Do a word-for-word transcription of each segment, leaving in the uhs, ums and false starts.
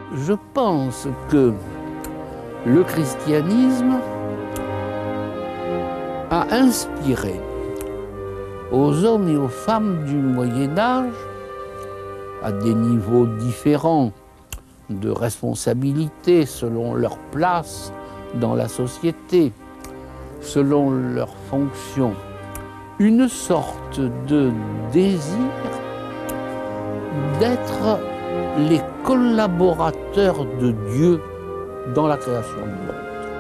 Je pense que le christianisme a inspiré aux hommes et aux femmes du Moyen-Âge, à des niveaux différents de responsabilité selon leur place dans la société, selon leur fonction, une sorte de désir d'être les collaborateurs de Dieu dans la création du monde.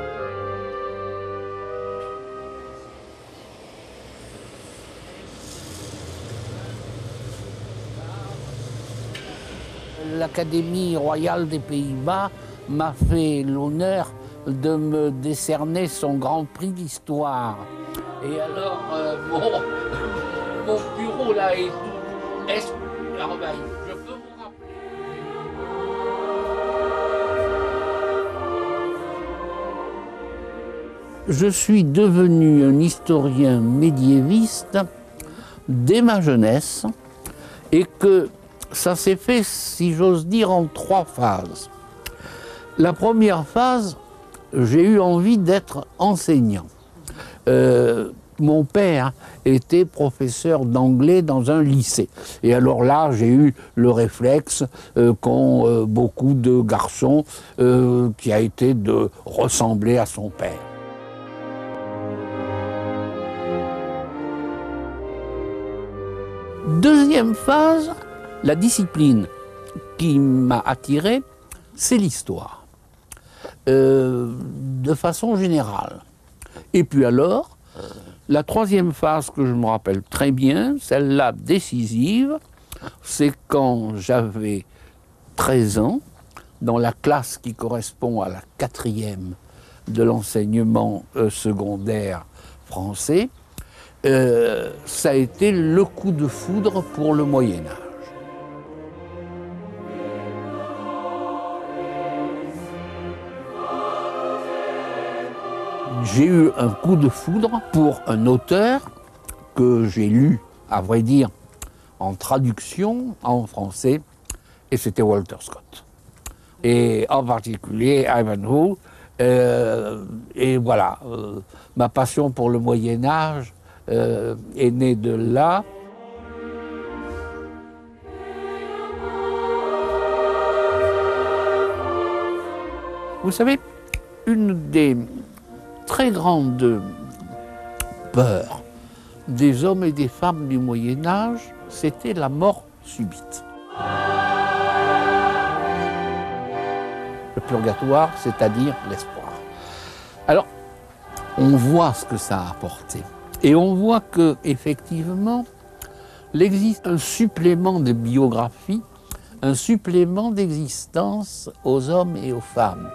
L'Académie royale des Pays-Bas m'a fait l'honneur de me décerner son grand prix d'histoire. Et alors, euh, mon, mon bureau là est tout est envahi. Je peux vous rappeler. Je suis devenu un historien médiéviste dès ma jeunesse et que ça s'est fait, si j'ose dire, en trois phases. La première phase, j'ai eu envie d'être enseignant. Euh, mon père était professeur d'anglais dans un lycée. Et alors là, j'ai eu le réflexe euh, qu'ont euh, beaucoup de garçons, euh, qui a été de ressembler à son père. Deuxième phase, la discipline qui m'a attiré, c'est l'histoire, euh, de façon générale. Et puis alors, la troisième phase que je me rappelle très bien, celle-là décisive, c'est quand j'avais treize ans, dans la classe qui correspond à la quatrième de l'enseignement euh, secondaire français, euh, ça a été le coup de foudre pour le Moyen-Âge. J'ai eu un coup de foudre pour un auteur que j'ai lu, à vrai dire, en traduction en français, et c'était Walter Scott. Et en particulier Ivanhoe. Euh, et voilà, euh, ma passion pour le Moyen-Âge euh, est née de là. Vous savez, une des très grande peur des hommes et des femmes du Moyen-Âge, c'était la mort subite. Le purgatoire, c'est-à-dire l'espoir. Alors, on voit ce que ça a apporté. Et on voit que, effectivement, il existe un supplément de biographie, un supplément d'existence aux hommes et aux femmes.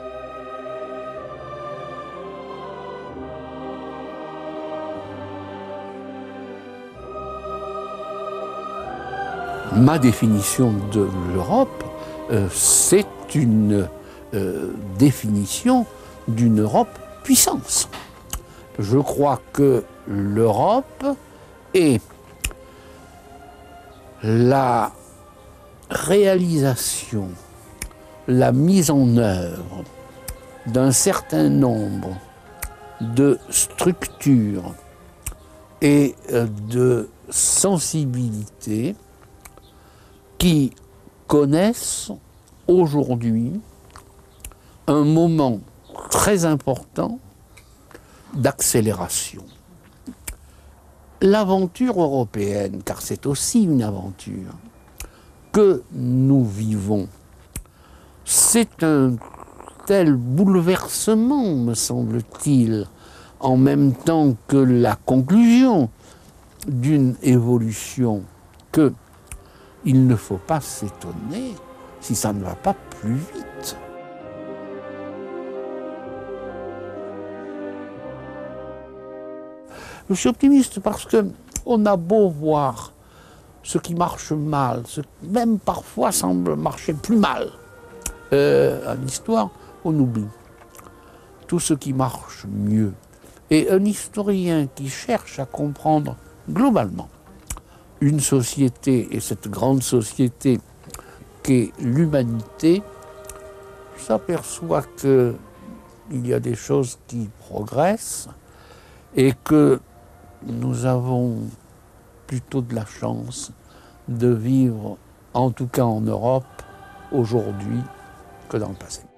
Ma définition de l'Europe, euh, c'est une euh, définition d'une Europe puissance. Je crois que l'Europe est la réalisation, la mise en œuvre d'un certain nombre de structures et euh, de sensibilités qui connaissent aujourd'hui un moment très important d'accélération. L'aventure européenne, car c'est aussi une aventure, que nous vivons, c'est un tel bouleversement, me semble-t-il, en même temps que la conclusion d'une évolution, que il ne faut pas s'étonner si ça ne va pas plus vite. Je suis optimiste parce qu'on a beau voir ce qui marche mal, ce qui même parfois semble marcher plus mal. Euh, en histoire, on oublie tout ce qui marche mieux. Et un historien qui cherche à comprendre globalement une société, et cette grande société qu'est l'humanité, s'aperçoit qu'il y a des choses qui progressent et que nous avons plutôt de la chance de vivre, en tout cas en Europe, aujourd'hui, que dans le passé.